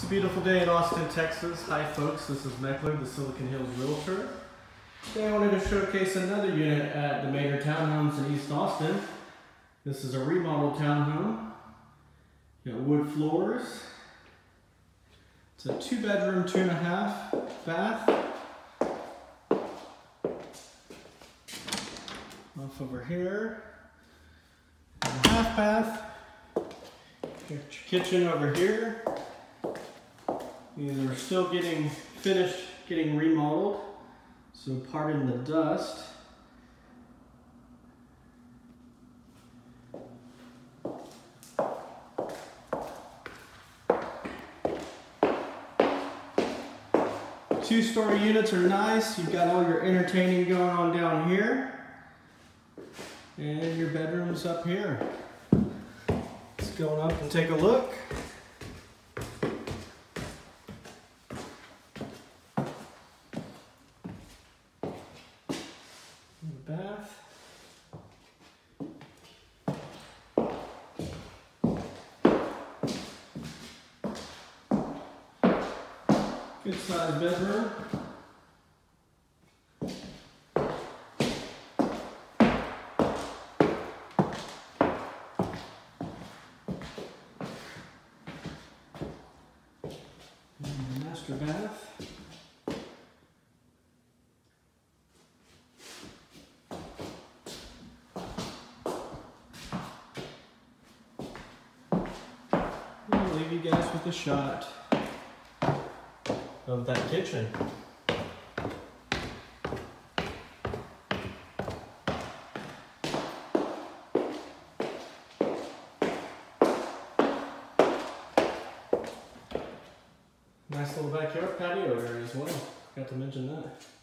It's a beautiful day in Austin, Texas. Hi folks, this is Meckler, the Silicon Hills Realtor. Today I wanted to showcase another unit at the Manor Townhomes in East Austin. This is a remodeled townhome. You got wood floors. It's a 2-bedroom, 2.5 bath. Off over here. And a half bath. Got your kitchen over here. These are still getting finished, getting remodeled, so pardon the dust. Two-story units are nice. You've got all your entertaining going on down here, and your bedrooms up here. Let's go up and take a look. Bath. Good sized bedroom. And the master bath. I'll leave you guys with a shot of that kitchen. Nice little backyard patio area as well. Forgot to mention that.